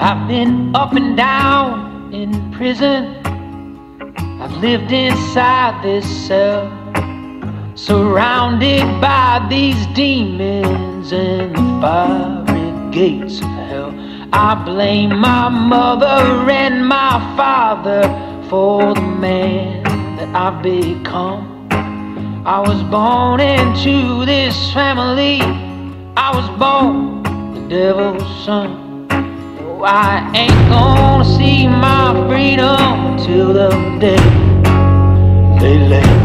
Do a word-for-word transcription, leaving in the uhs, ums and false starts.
I've been up and down in prison. I've lived inside this cell, surrounded by these demons and the fiery gates of hell. I blame my mother and my father for the man that I've become. I was born into this family. I was born the devil's son. Oh, I ain't gonna see my freedom until the day they let